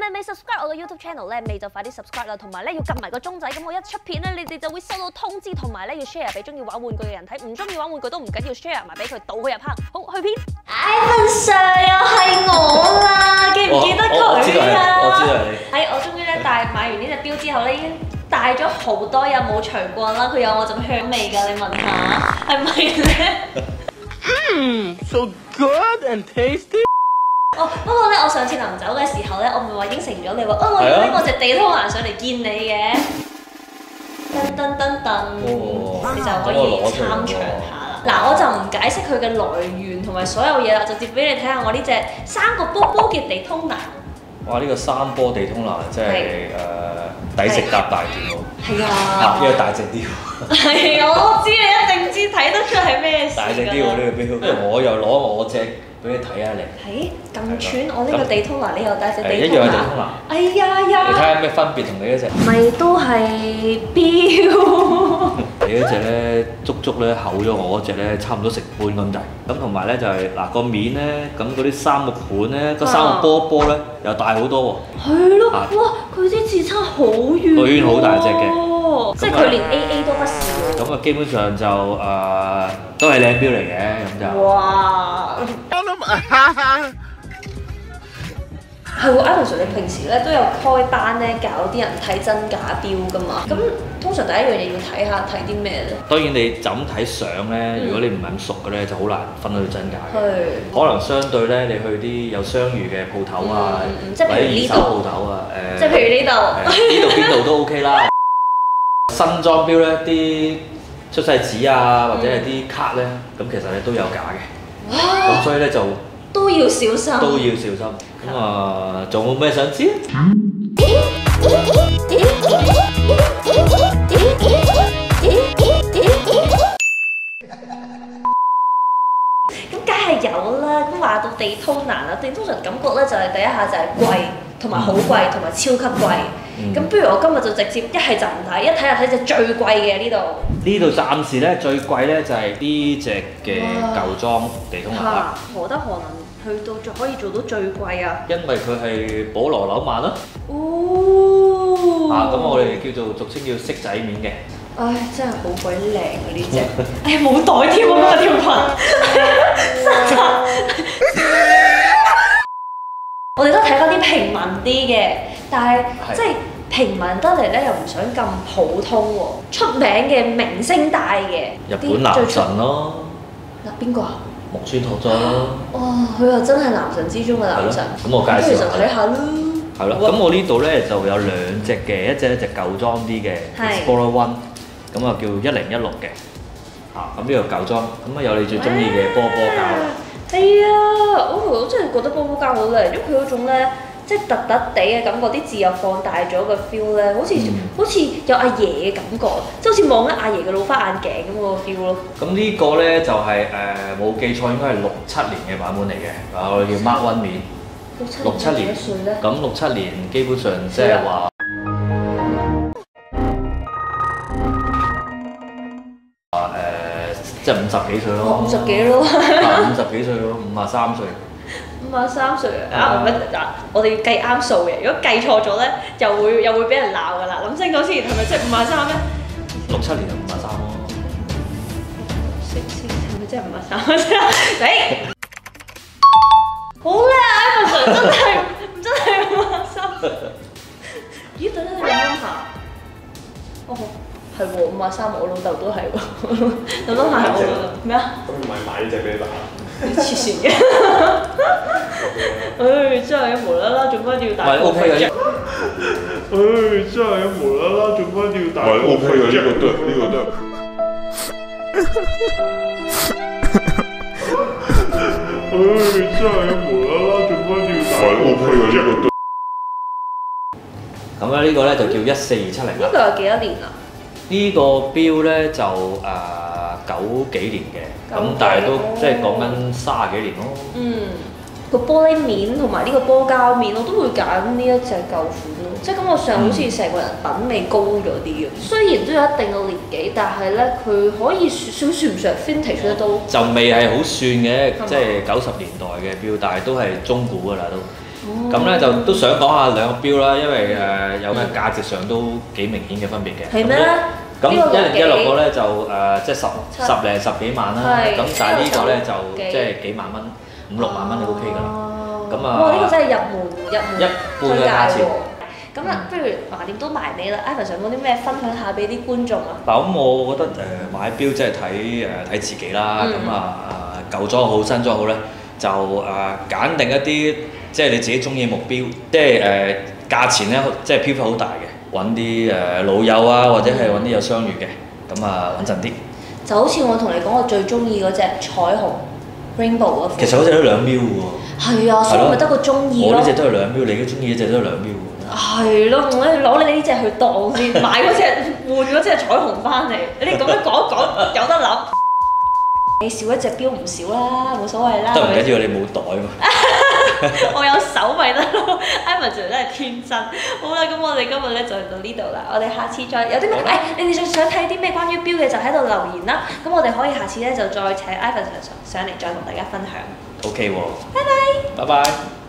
你未 subscribe 我嘅 YouTube channel 咧，未就快啲 subscribe 啦，同埋咧要撳埋個鐘仔，咁我一出片咧，你哋就會收到通知，同埋咧要 share 俾中意玩玩具嘅人睇，唔中意玩玩具都唔緊要 ，share 埋俾佢，倒佢入坑。好，去片。Ivan Sir 又係我啦，記唔記得佢啊？ 我知道係你。 係我終於咧買完呢隻錶之後咧，已經戴咗好多日冇除過啦，佢有我種香味㗎，你聞下係咪咧 ？So good and tasty。 哦，不過咧，我上次臨走嘅時候咧，我唔係話應承咗你話，我要拎我隻地拖蘭上嚟見你嘅，噔噔噔噔，你就可以參詳下啦。嗱，我就唔解釋佢嘅來源同埋所有嘢啦，直接俾你睇下我呢隻3個波波嘅地通蘭。 哇！呢個3波地通蘭真係抵食夾大件喎。係啊， 呢個大隻啲。 係，我都知你一定知睇得出係咩事。 大隻啲喎呢個錶，不如我又攞我隻俾你睇下你。係咁串，我呢個地通蘭，你又帶隻地通蘭。 一樣係地通蘭。 哎呀呀！ 你睇下咩分別同你嗰隻？ 咪都係錶。 你嗰隻咧足足咧厚咗我嗰隻咧差唔多成半咁大。咁同埋咧就係嗱個面咧，咁嗰啲3個盤咧，嗰3個波波咧又大好多喎。係咯，哇！ 佢啲字差好遠。 個圈好大隻嘅， 即係佢連 AA 都不是。 咁啊，基本上就都係靚錶嚟嘅，咁就。哇！ 係喎，Ivan Sir，你平時咧都有開班咧教啲人睇真假錶噶嘛？咁通常第一樣嘢要睇下睇啲咩咧？ 當然你就咁睇相咧，如果你唔係咁熟嘅咧，就好難分到真假嘅。可能相對咧，你去啲有商譽嘅鋪頭啊，或者二手鋪頭啊， 即係譬如呢度， 邊度都 OK 啦。新裝錶咧，啲出世紙啊，或者係啲卡咧，咁其實咧都有假嘅。咁所以咧就都要小心。 都要小心。咁啊，仲有冇咩想知？ 咁梗係有啦。咁話到地通蘭啦，地通常感覺咧就係第一下就係貴，同埋好貴，同埋超級貴。咁不如我今日就直接一係就唔睇，一睇就睇隻最貴嘅呢度。呢度暫時咧最貴咧就係呢隻嘅舊裝地通蘭啦。 何德何能去到可以做到最貴啊？ 因為佢係保羅紐曼啦。 哦。 咁我哋叫做俗稱叫色仔面嘅。 唉，真係好鬼靚啊呢隻！哎呀，冇袋添啊！嗰條裙。我哋都睇翻啲平民啲嘅，但係即係平民得嚟咧，又唔想咁普通喎。出名嘅明星戴嘅， 日本男神咯。 嗱，邊個啊？ 木村拓哉咯。 哇！佢又真係男神之中嘅男神。 咁我介紹下。 睇下啦。 係咯，咁我呢度咧就有2隻嘅，一隻舊裝啲嘅 Explorer One， 咁啊叫1016嘅。咁呢個舊裝，咁啊有你最中意嘅波波膠啦。係啊，我真係覺得波波膠好靚，因為佢嗰種咧，即係突突地嘅感覺，啲字又放大咗個 feel 咧，好似有阿爺嘅感覺，即係好似望緊阿爺嘅老花眼鏡咁個 feel 咯。咁呢個咧就係冇記錯應該係67年嘅版本嚟嘅，我哋叫 Mark One 面。67年幾歲咧？咁67年基本上即係話即係50幾歲咯。 50幾咯。 50幾歲咯，53歲。 53歲啊！唔係嗱，我哋要計啱數嘅，如果計錯咗咧，又會俾人鬧㗎啦。諗清楚先，係咪即係53咧 ？67年就53咯。 係咪真係53？好叻啊！Ivan Sir 真係53。咦？等等你諗下。哦，係喎，53我老豆都係喎。諗下係我老豆咩啊？ 咁唔係買呢隻俾你打？ 黐線嘅。真係無啦啦做乜要打？ 唔係 OK 嘅啫。 真係無啦啦做乜要打？唔係 OK 嘅，呢個都係，呢個都係。真係無啦啦做乜要打？唔係 OK 嘅，呢個都。 咁咧呢個咧就叫14270啦。 呢個有幾多年啊？ 呢個錶咧就90幾年嘅，咁但係都即係講緊30幾年咯。 個玻璃面同埋呢個波膠面，我都會揀呢一隻舊款咯。即係感覺上好似成個人品味高咗啲嘅。雖然都有一定嘅年紀，但係咧佢可以算唔上 vintage 咧都。 就未係好算嘅，即係90年代嘅錶，但係都係中古㗎啦都。 咁咧就都想講下兩個錶啦，因為有咩價值上都幾明顯嘅分別嘅。 係咩？ 咁1016個咧就即係十幾萬啦，咁但係呢個咧就即係幾萬蚊，5、6萬蚊就 OK 㗎啦。咁啊， 哇！呢個真係入門一般嘅價錢。 咁啊，不如橫掂都埋尾啦，Ivan 有冇啲咩分享下俾啲觀眾啊？ 嗱，咁我覺得買錶即係睇自己啦，咁啊舊裝好新裝好咧，就揀定一啲即係你自己中意嘅目標，即係價錢咧即係飄忽好大嘅，揾啲老友啊，或者係揾啲有相遇嘅，咁啊穩陣啲。就好似我同你講，我最中意嗰隻彩虹 Rainbow 嗰款。 其實嗰隻都2錶喎。 係啊，所以咪得個中意咯。 我呢隻都係2錶，你嘅中意呢隻都係2錶喎。 係咯，我攞你呢隻去當先，買嗰隻換嗰隻彩虹翻嚟。你咁樣講有得諗。你少一隻錶唔少啦，冇所謂啦。 得唔緊要，你冇袋嘛。 我有手咪得咯。Ivan 真係天真。好啦，咁我哋今日咧就到呢度啦。我哋下次再有啲咩？你哋仲想睇啲咩關於錶嘅就喺度留言啦。咁我哋可以下次咧就再請 Ivan 上嚟再同大家分享。 OK 喎。 拜拜。 拜拜。